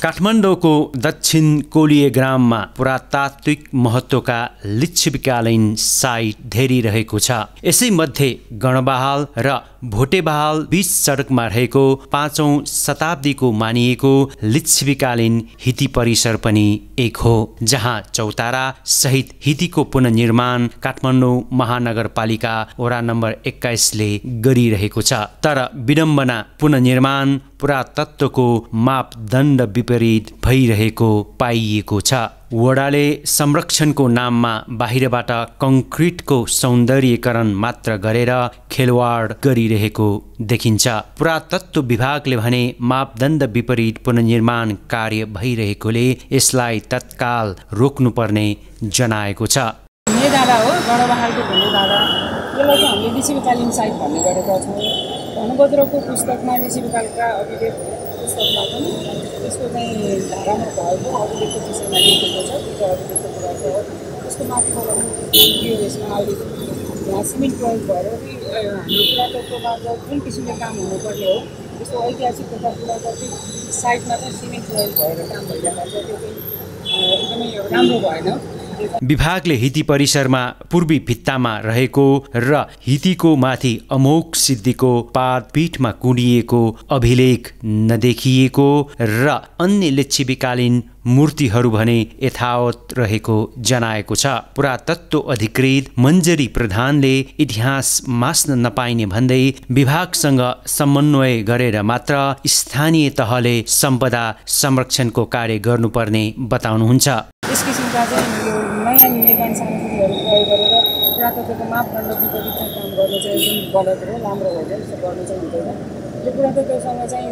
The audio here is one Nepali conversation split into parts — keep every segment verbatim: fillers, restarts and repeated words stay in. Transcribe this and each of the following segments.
काठमाडौँको दक्षिण कोलीय ग्राममा पुरातात्विक महत्त्वका लिच्छविकालीन साइट धेरै रहेको छ। यसै मध्ये गणबहाल र भोटेबहाल बीच सडकमा रहेको पाँचौं शताब्दीको मानिएको लिच्छविकालीन हिती परिसर पनि एक हो, जहाँ चौतारा सहित हितीको पुनर्निर्माण काठमाडौँ महानगरपालिका वडा नम्बर एक्काइसले गरिरहेको छ। तर विडम्बना पुनर्निर्माण पुरातत्वको मापदण्ड विपरीत भइरहेको पाइएको छ। वडाले संरक्षणको नाममा बाहिरबाट कङ्क्रिटको सौन्दर्यीकरण मात्र गरेर खेलवाड गरिरहेको देखिन्छ। पुरातत्व विभागले भने मापदण्ड विपरीत पुनर्निर्माण कार्य भइरहेकोले यसलाई तत्काल रोक्नुपर्ने जनाएको छ। भन्ने दादा हो गणबहालको भन्ने दादा, यसलाई चाहिँ हामीले लिच्छविकालीन साइट भन्ने गरेका छौँ। धनबज्रको पुस्तकमा लिच्छविकालका अभिलेख पुस्तकमा पनि त्यसको चाहिँ धारामा भएको अभिलेखको विषयमा लेखेको छ। त्यो अभिलेखको कुरा छ। त्यसको माथिबाट यो यसमा अहिले यहाँ सिमेन्ट प्रयोग भएर हाम्रो पुरातत्वमा जुन किसिमले काम हुनुपर्ने हो त्यस्तो ऐतिहासिक तथा पुरातात्विक साइटमा चाहिँ सिमेन्ट प्रयोग भएर काम भइरहेको छ। त्यो चाहिँ एकदमै राम्रो भएन। विभागले हिती परिसरमा पूर्वी भित्तामा रहेको र हितीको माथि अमोघ सिद्धिको पादपीठमा कुँडिएको अभिलेख नदेखिएको र अन्य लिच्छविकालीन मूर्तिहरू भने यथावत रहेको जनाएको छ। पुरातत्व अधिकृत मञ्जरी प्रधानले इतिहास मास्न नपाइने भन्दै विभागसँग समन्वय गरेर मात्र स्थानीय तहले सम्पदा संरक्षणको कार्य गर्नुपर्ने बताउनुहुन्छ। यस किसिमका चाहिँ यो नयाँ निर्माण सामग्रीहरू प्रयोग गरेर पुरातत्वको मापदण्ड विपरीत चाहिँ काम गर्नु चाहिँ एकदम गलत हो, राम्रो होइन। त्यस्तो गर्नु चाहिँ हुँदैन। यो पुरातत्वसँग चाहिँ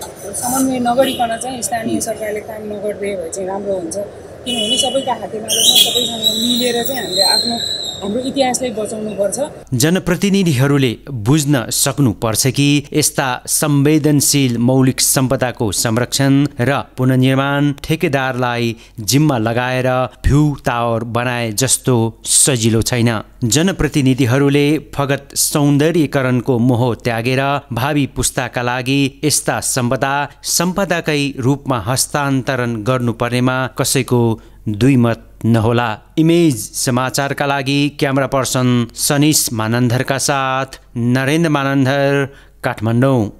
समन्वय नगरिकन चाहिँ स्थानीय सरकारले काम नगरिदिए भए चाहिँ राम्रो हुन्छ। किनभने सबैका हातेमालोमा सबैसँग मिलेर चाहिँ हामीले आफ्नो हाम्रो इतिहासलाई बचाउनुपर्छ। जनप्रतिनिधिहरूले बुझ्न सक्नुपर्छ कि यस्ता संवेदनशील मौलिक सम्पदाको संरक्षण र पुनर्निर्माण ठेकेदारलाई जिम्मा लगाएर भ्यू टावर बनाए जस्तो सजिलो छैन। जनप्रतिनिधिहरूले फगत सौन्दर्यीकरणको मोह त्यागेर भावी पुस्ताका लागि यस्ता सम्पदा सम्पदाकै रूपमा हस्तान्तरण गर्नुपर्नेमा कसैको दुई मत नहोला। इमेज समाचारका लागि क्यामेरा पर्सन सनिस मानन्धरका साथ नरेन्द्र मानन्धर, काठमाडौँ।